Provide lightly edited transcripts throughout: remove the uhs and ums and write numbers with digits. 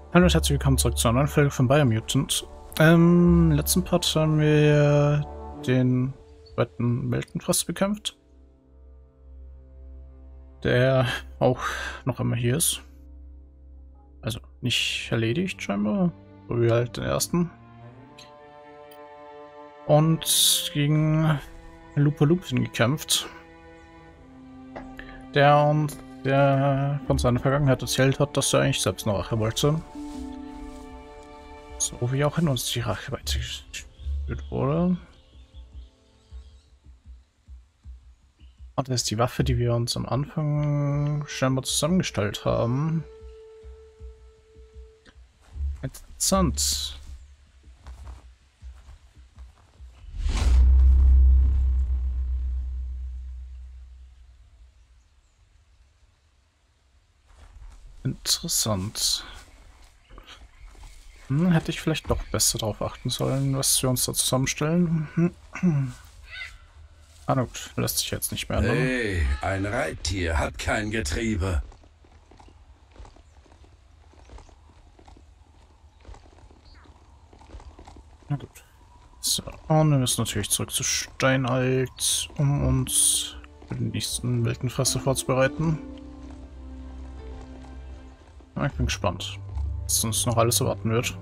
Hallo und herzlich willkommen zurück zu einer neuen Folge von Biomutant. Im letzten Part haben wir den zweiten Weltenfrost bekämpft, der auch noch immer hier ist. Also nicht erledigt scheinbar, so wie halt den ersten. Und gegen Lupulupin gekämpft, der von seiner Vergangenheit erzählt hat, dass er eigentlich selbst eine Rache wollte. So wie auch in uns die Rache weitergeführt wurde. Und das ist die Waffe, die wir uns am Anfang scheinbar zusammengestellt haben. Interessant. Interessant. Hätte ich vielleicht doch besser darauf achten sollen, was wir uns da zusammenstellen. Ah, gut, lässt sich jetzt nicht mehr ändern. Hey, ein Reittier hat kein Getriebe. Na gut. So, und wir müssen natürlich zurück zu Steinalt, um uns für den nächsten Wildenfresser vorzubereiten. Ja, ich bin gespannt, was uns noch alles erwarten wird.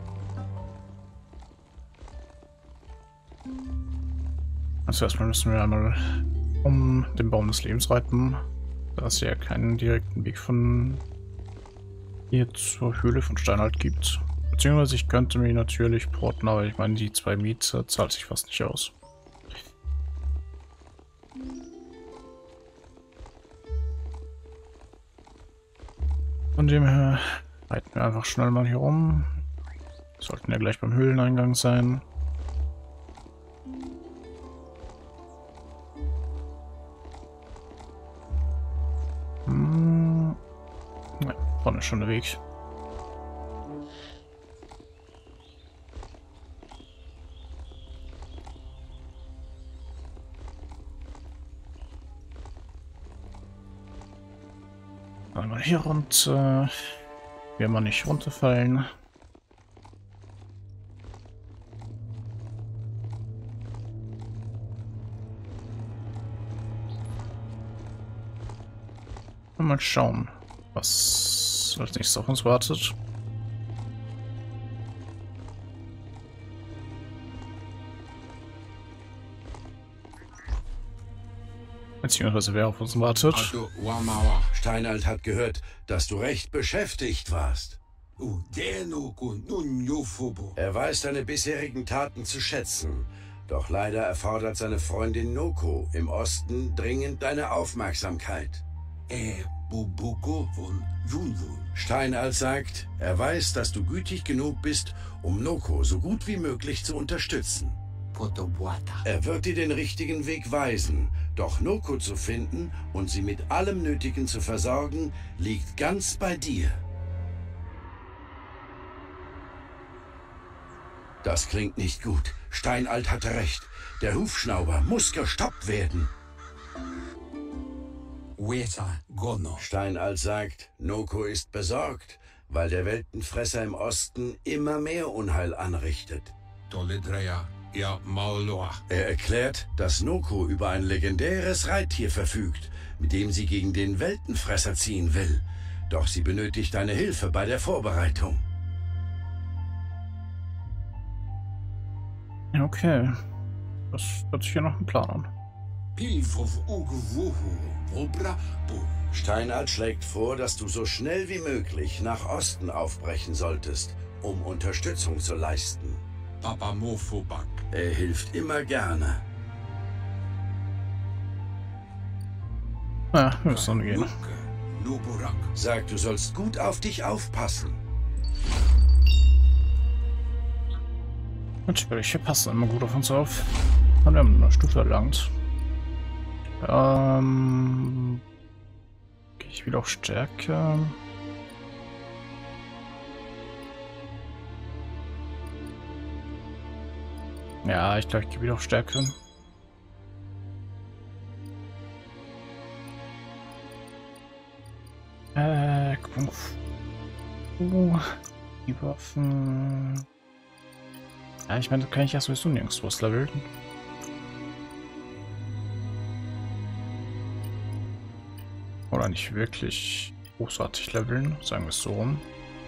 Also erstmal müssen wir einmal um den Baum des Lebens reiten, da es ja keinen direkten Weg von hier zur Höhle von Steinalt gibt. Beziehungsweise ich könnte mir natürlich porten, aber ich meine, die 2 Miete zahlt sich fast nicht aus. Von dem her reiten wir einfach schnell mal hier rum. Sollten ja gleich beim Höhleneingang sein. Ja, vorne ist schon der Weg. Einmal hier runter. Will man nicht runterfallen. Mal schauen, was als nächstes auf uns wartet. Beziehungsweise wer auf uns wartet. Steinalt hat gehört, dass du recht beschäftigt warst. Er weiß deine bisherigen Taten zu schätzen. Doch leider erfordert seine Freundin Noko im Osten dringend deine Aufmerksamkeit. Steinalt sagt, er weiß, dass du gütig genug bist, um Noko so gut wie möglich zu unterstützen. Er wird dir den richtigen Weg weisen, doch Noko zu finden und sie mit allem Nötigen zu versorgen, liegt ganz bei dir. Das klingt nicht gut. Steinalt hatte recht. Der Hufschnauber muss gestoppt werden. Steinalt sagt, Noko ist besorgt, weil der Weltenfresser im Osten immer mehr Unheil anrichtet. Er erklärt, dass Noko über ein legendäres Reittier verfügt, mit dem sie gegen den Weltenfresser ziehen will. Doch sie benötigt deine Hilfe bei der Vorbereitung. Okay. Das hört sich hier noch ein Plan an. Steinalt schlägt vor, dass du so schnell wie möglich nach Osten aufbrechen solltest, um Unterstützung zu leisten. Er hilft immer gerne. Ja, wir müssen gehen. Sagt, du sollst gut auf dich aufpassen. Natürlich, wir passen immer gut auf uns auf. Und wir haben eine Stufe erlangt. Gehe ich wieder auf Stärke. Ja, ich glaube, ich gehe wieder auf Stärke. Kung Fu. Die Waffen... Ja, ich meine, da kann ich ja sowieso nirgends was leveln. Oder nicht wirklich großartig leveln, sagen wir es so rum.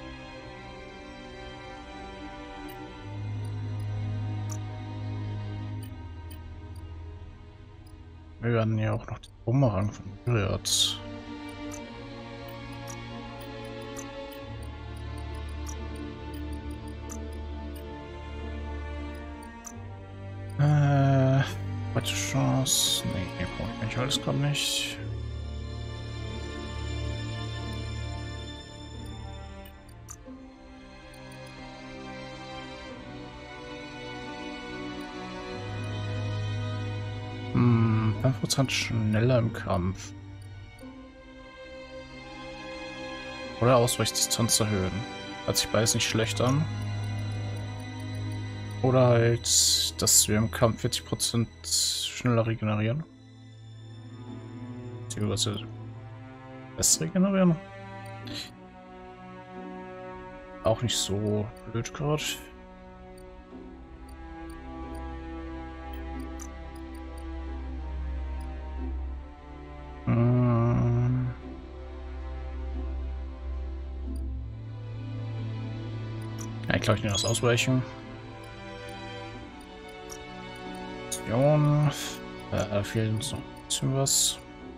Wir werden ja auch noch den Bumerang von Myriad. Zweite Chance. Nee, brauche ich eigentlich alles gerade nicht. Hm, 5% schneller im Kampf. Oder Ausweichdistanz erhöhen. Hört sich beides nicht schlecht an. Oder halt, dass wir im Kampf 40% schneller regenerieren. Beziehungsweise besser regenerieren. Auch nicht so blöd gerade. Ja, ich glaube, ich nehme das Ausweichen. Fehlt uns noch ein bisschen was.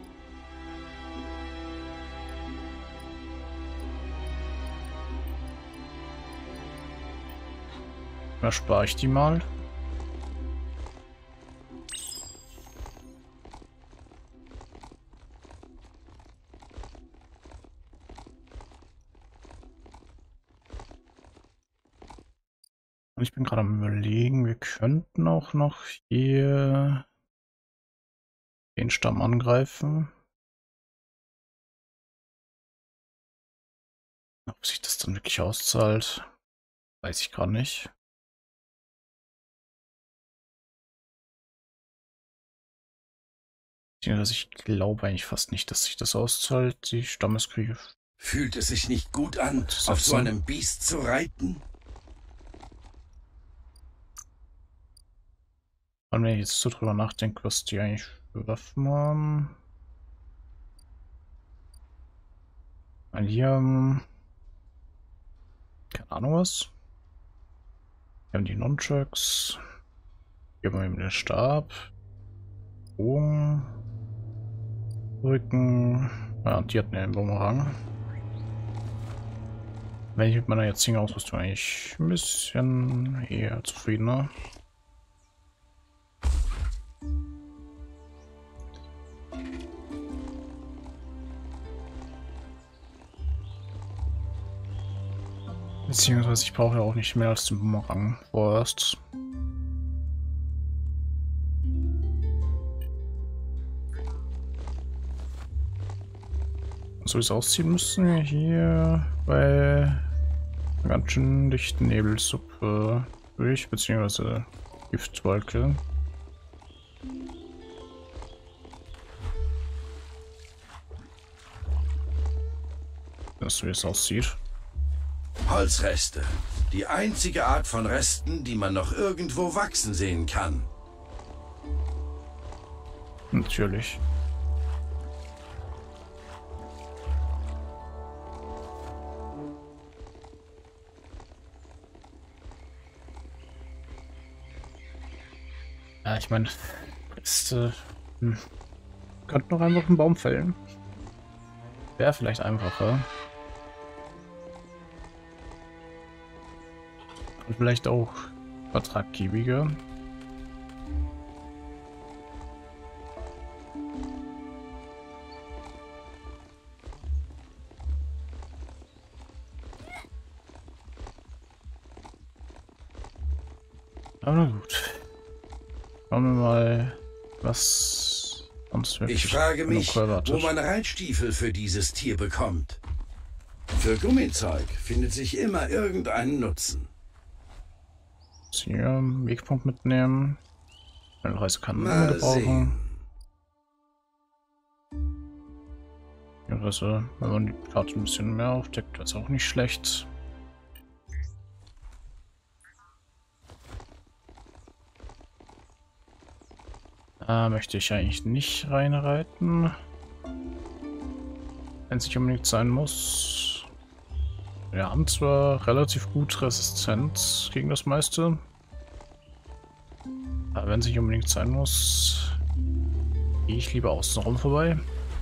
Da spare ich die mal. Und ich bin gerade am Überlegen, wir könnten auch noch hier den Stamm angreifen. Ob sich das dann wirklich auszahlt, weiß ich gerade nicht. Ich glaube eigentlich fast nicht, dass sich das auszahlt, die Stammeskriege. Fühlt es sich nicht gut an, auf so einem Biest zu reiten? Und wenn ich jetzt so drüber nachdenke, was die eigentlich für Waffen haben. Weil hier haben... keine Ahnung was. Wir haben die Nunchucks. Hier haben wir eben den Stab. Bogen. Rücken. Ja, und die hatten ja einen Bumerang. Wenn ich mit meiner jetzigen Ausrüstung eigentlich ein bisschen eher zufriedener. Beziehungsweise ich brauche ja auch nicht mehr als den Bumerang vorerst. So wie es aussieht, müssen wir hier bei einer ganz schön dichten Nebelsuppe durch, beziehungsweise Giftwolke. So wie es aussieht. Holzreste. Die einzige Art von Resten, die man noch irgendwo wachsen sehen kann. Natürlich. Ja, ich meine, ist könnte noch einfach einen Baum fällen. Wäre vielleicht einfacher. Und vielleicht auch vertraggebiger. Aber na gut. Schauen wir mal, was uns wirklich. Ich frage mich, wo man Reitstiefel für dieses Tier bekommt. Für Gummizeug findet sich immer irgendeinen Nutzen. Hier Wegpunkt mitnehmen. Reise kann man gebrauchen. Also, wenn man die Karte ein bisschen mehr aufdeckt, ist auch nicht schlecht. Da möchte ich eigentlich nicht reinreiten. Wenn es nicht unbedingt sein muss. Wir haben zwar relativ gut Resistenz gegen das meiste. Aber wenn es nicht unbedingt sein muss, gehe ich lieber außenrum vorbei.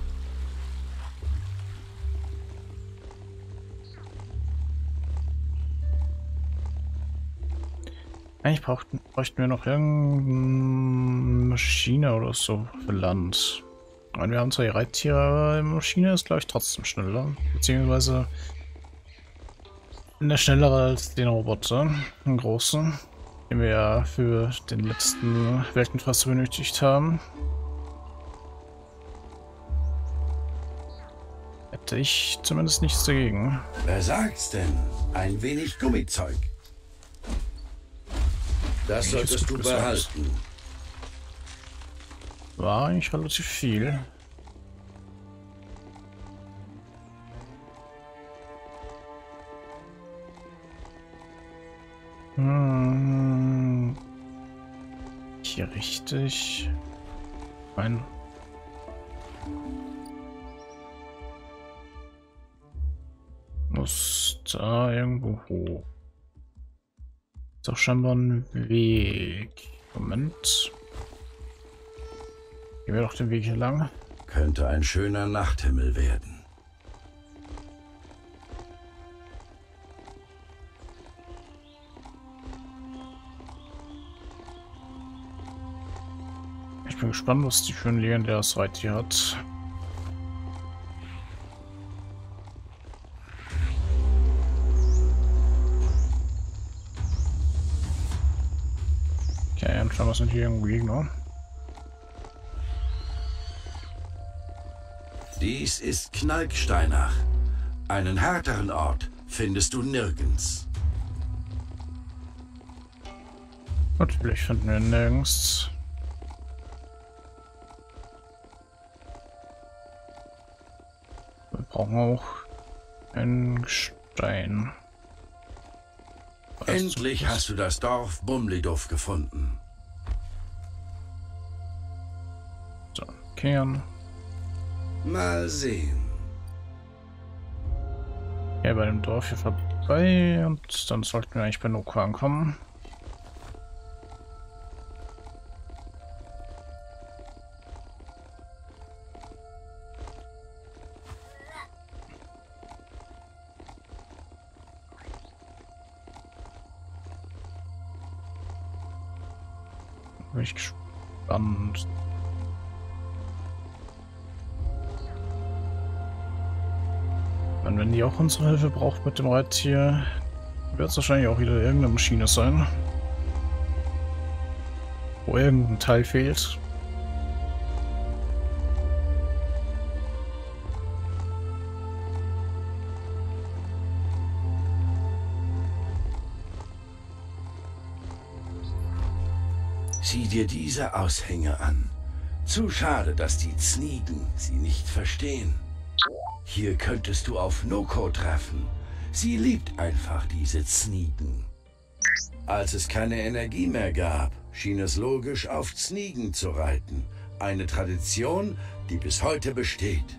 Eigentlich bräuchten wir noch irgendeine Maschine oder so für Land. Und wir haben zwar die Reittiere, aber die Maschine ist, glaube ich, trotzdem schneller. Beziehungsweise schneller als den Roboter, den großen, den wir ja für den letzten Weltenfasser benötigt haben. Hätte ich zumindest nichts dagegen. Wer sagt's denn? Ein wenig Gummizeug. Das solltest du behalten. War eigentlich relativ viel. Hier richtig. Nein. Muss da irgendwo hoch. Ist doch scheinbar ein Weg. Moment. Gehen wir doch den Weg hier lang. Könnte ein schöner Nachthimmel werden. Ich bin gespannt, was die für ein legendäres Reittier hat. Okay, anscheinend sind hier irgendwo Gegner. Dies ist Knalksteinach. Einen härteren Ort findest du nirgends. Natürlich finden wir nirgends. Wir brauchen auch einen Stein. Endlich hast du das Dorf Bumliduff gefunden. So, kehren. Mal sehen. Ja, bei dem Dorf hier vorbei und dann sollten wir eigentlich bei Noko ankommen. Bin ich gespannt. Und wenn die auch unsere Hilfe braucht mit dem Reittier, wird es wahrscheinlich auch wieder irgendeine Maschine sein, wo irgendein Teil fehlt. Sieh dir diese Aushänge an. Zu schade, dass die Zniegen sie nicht verstehen. Hier könntest du auf Noko treffen. Sie liebt einfach diese Zniegen. Als es keine Energie mehr gab, schien es logisch, auf Zniegen zu reiten. Eine Tradition, die bis heute besteht.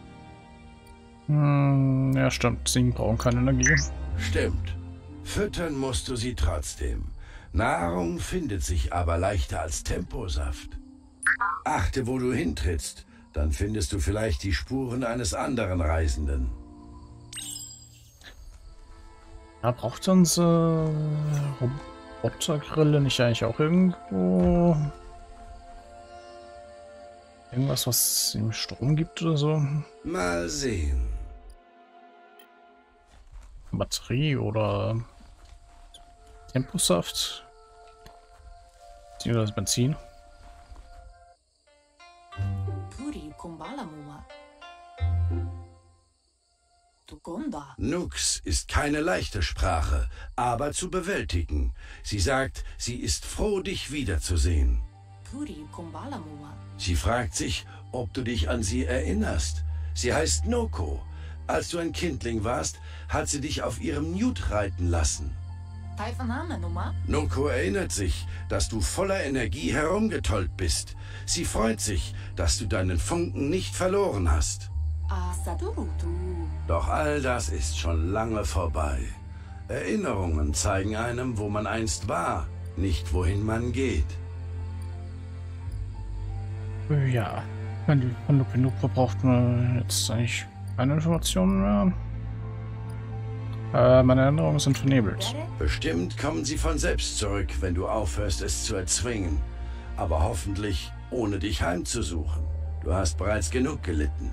Ja, stimmt. Zniegen brauchen keine Energie. Stimmt. Füttern musst du sie trotzdem. Nahrung findet sich aber leichter als Temposaft. Achte, wo du hintrittst, dann findest du vielleicht die Spuren eines anderen Reisenden. Ja, braucht unsere Robotergrille nicht eigentlich auch irgendwo irgendwas, was ihm Strom gibt oder so? Mal sehen. Batterie oder Temposaft? Beziehungsweise Benzin? Nux ist keine leichte Sprache, aber zu bewältigen. Sie sagt, sie ist froh, dich wiederzusehen. Sie fragt sich, ob du dich an sie erinnerst. Sie heißt Noko. Als du ein Kindling warst, hat sie dich auf ihrem Newt reiten lassen. Noko erinnert sich, dass du voller Energie herumgetollt bist. Sie freut sich, dass du deinen Funken nicht verloren hast. Doch all das ist schon lange vorbei. Erinnerungen zeigen einem, wo man einst war, nicht wohin man geht. Ja, von Lupin braucht man jetzt eigentlich keine Informationen mehr. Meine Erinnerungen sind vernebelt. Bestimmt kommen sie von selbst zurück, wenn du aufhörst, es zu erzwingen. Aber hoffentlich ohne dich heimzusuchen. Du hast bereits genug gelitten.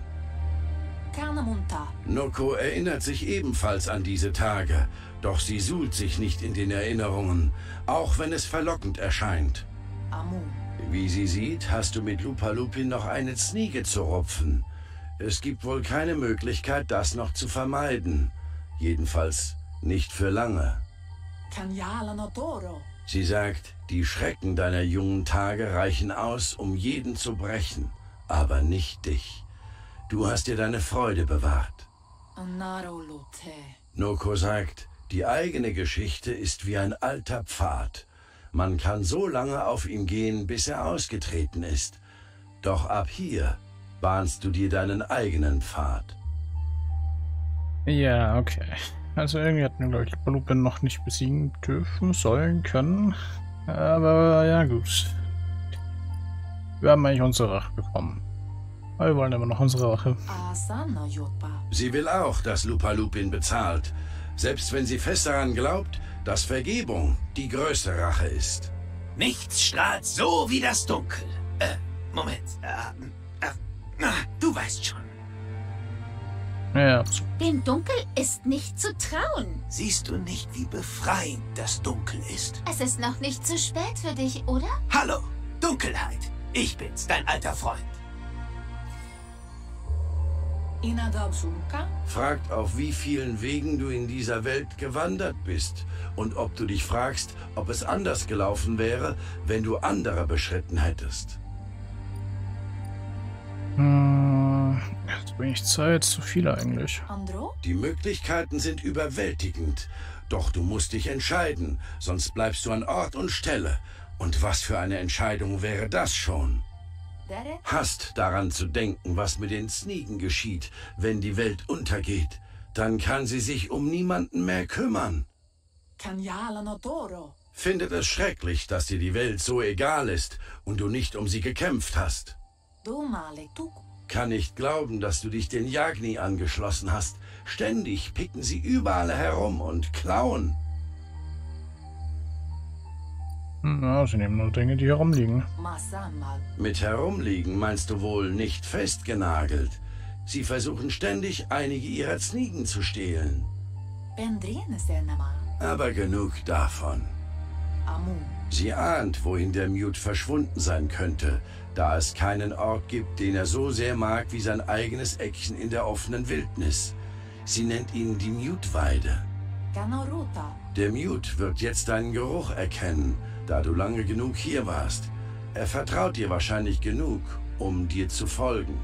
Noko erinnert sich ebenfalls an diese Tage, doch sie suhlt sich nicht in den Erinnerungen, auch wenn es verlockend erscheint. Wie sie sieht, hast du mit Lupa-Lupin noch eine Zniege zu rupfen. Es gibt wohl keine Möglichkeit, das noch zu vermeiden. Jedenfalls nicht für lange. Sie sagt, die Schrecken deiner jungen Tage reichen aus, um jeden zu brechen, aber nicht dich. Du hast dir deine Freude bewahrt. Noko sagt, die eigene Geschichte ist wie ein alter Pfad. Man kann so lange auf ihm gehen, bis er ausgetreten ist. Doch ab hier bahnst du dir deinen eigenen Pfad. Ja, okay. Also irgendwie hatten wir, glaube ich, Lupin noch nicht besiegen dürfen, sollen, können. Aber ja, gut. Wir haben eigentlich unsere Rache bekommen. Aber wir wollen immer noch unsere Rache. Sie will auch, dass Lupa-Lupin bezahlt. Selbst wenn sie fest daran glaubt, dass Vergebung die größte Rache ist. Nichts strahlt so wie das Dunkel. Moment. Du weißt schon. Ja. Dem Dunkel ist nicht zu trauen. Siehst du nicht, wie befreiend das Dunkel ist? Es ist noch nicht zu spät für dich, oder? Hallo, Dunkelheit. Ich bin's, dein alter Freund. Fragt, auf wie vielen Wegen du in dieser Welt gewandert bist und ob du dich fragst, ob es anders gelaufen wäre, wenn du andere beschritten hättest. Jetzt bin ich Zeit, zu viele eigentlich. Die Möglichkeiten sind überwältigend, doch du musst dich entscheiden, sonst bleibst du an Ort und Stelle. Und was für eine Entscheidung wäre das schon? Hast daran zu denken, was mit den Zniegen geschieht, wenn die Welt untergeht. Dann kann sie sich um niemanden mehr kümmern. Findet es schrecklich, dass dir die Welt so egal ist und du nicht um sie gekämpft hast. Kann nicht glauben, dass du dich den Yagni angeschlossen hast. Ständig picken sie überall herum und klauen. Na, sie nehmen nur Dinge, die herumliegen. Mit herumliegen meinst du wohl nicht festgenagelt. Sie versuchen ständig, einige ihrer Zniegen zu stehlen. Aber genug davon. Sie ahnt, wohin der Mute verschwunden sein könnte, da es keinen Ort gibt, den er so sehr mag wie sein eigenes Eckchen in der offenen Wildnis. Sie nennt ihn die Mute-Weide. Der Mute wird jetzt deinen Geruch erkennen, da du lange genug hier warst. Er vertraut dir wahrscheinlich genug, um dir zu folgen.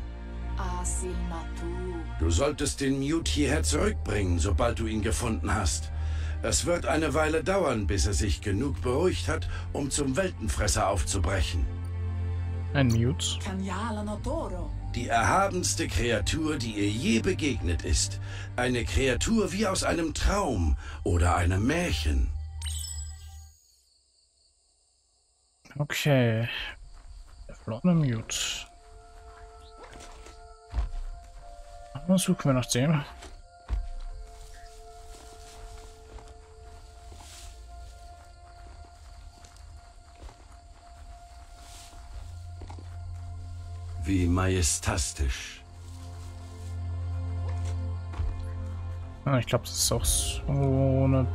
Du solltest den Mute hierher zurückbringen, sobald du ihn gefunden hast. Es wird eine Weile dauern, bis er sich genug beruhigt hat, um zum Weltenfresser aufzubrechen. Ein Mute? Die erhabenste Kreatur, die ihr je begegnet ist. Eine Kreatur wie aus einem Traum oder einem Märchen. Okay. Der verlorene Mute. Was suchen wir nach dem? Wie majestastisch. Ah, ich glaube, das ist auch so eine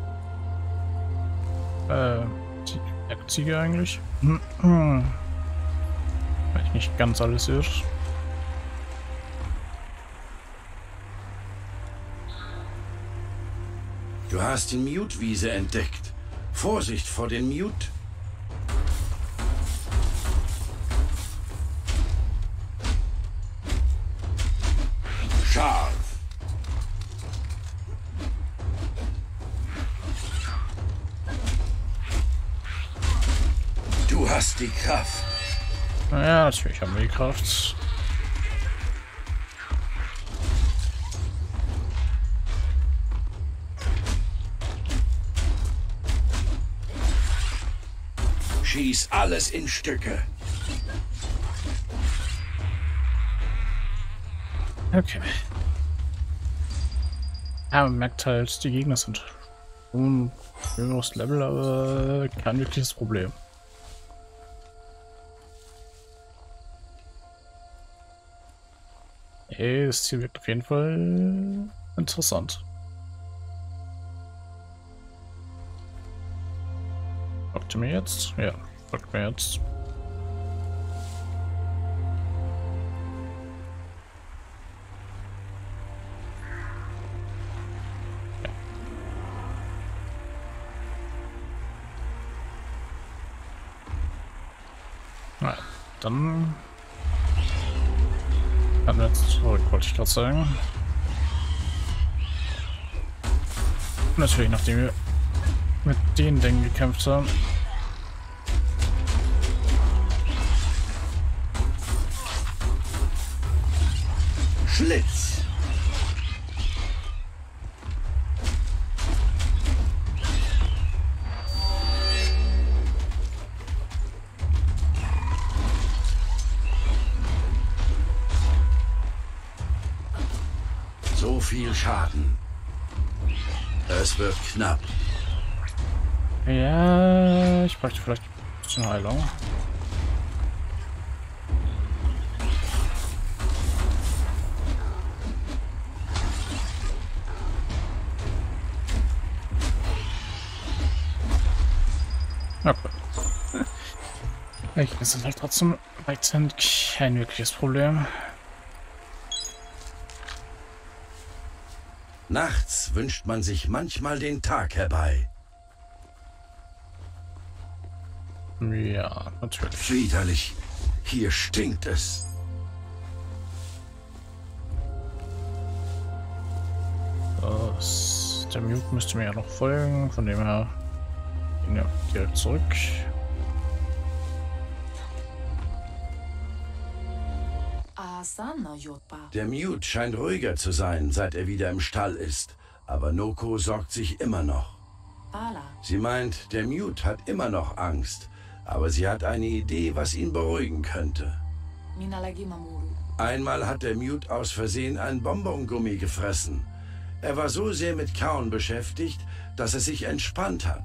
Ziege eigentlich. Wenn ich nicht ganz alles irre. Du hast die Mute-Wiese entdeckt. Vorsicht vor den Mute. Scharf. hast die Kraft. Ja, natürlich haben wir die Kraft. Schieß alles in Stücke. Okay. Ja, man merkt halt, die Gegner sind ein höheres Level, aber kein wirkliches Problem. Ey, das Ziel wirkt auf jeden Fall interessant. Folgt ihr mir jetzt? Ja, folgt mir jetzt. Na, dann kann wir jetzt zurück, wollte ich gerade sagen. Natürlich, nachdem wir mit den Dingen gekämpft haben. Schlitz. So viel Schaden. Es wird knapp. Ja, ich bräuchte vielleicht ein bisschen Heilung. Okay. Das ist halt trotzdem weiterhin kein wirkliches Problem. Nachts wünscht man sich manchmal den Tag herbei. Ja, natürlich. Widerlich. Hier stinkt es. Der Mute müsste mir ja noch folgen, von dem her gehen wir direkt zurück. Der Mute scheint ruhiger zu sein, seit er wieder im Stall ist. Aber Noko sorgt sich immer noch. Sie meint, der Mute hat immer noch Angst. Aber sie hat eine Idee, was ihn beruhigen könnte. Einmal hat der Mute aus Versehen ein Bonbongummi gefressen. Er war so sehr mit Kauen beschäftigt, dass er sich entspannt hat.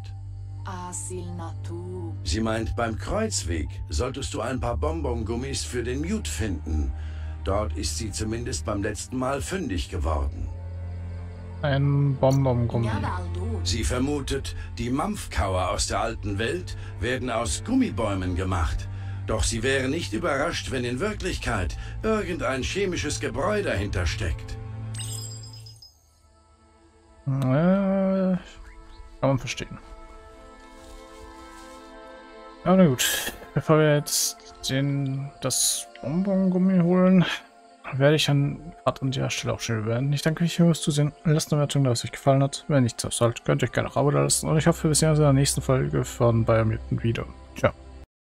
Sie meint, beim Kreuzweg solltest du ein paar Bonbongummis für den Mute finden. Dort ist sie zumindest beim letzten Mal fündig geworden. Ein Bonbongummi. Sie vermutet, die Mampfkauer aus der alten Welt werden aus Gummibäumen gemacht. Doch sie wäre nicht überrascht, wenn in Wirklichkeit irgendein chemisches Gebräu dahinter steckt. Kann man verstehen. Aber na gut, bevor wir jetzt das Bonbongummi holen, werde ich dann gerade an der Stelle auch schon beenden. Ich danke euch fürs Zusehen. Lasst eine Wertung da, was euch gefallen hat. Wenn nicht so sollte, könnt ihr euch gerne auch ein Abo da lassen. Und ich hoffe, wir sehen uns in der nächsten Folge von Biomutant wieder.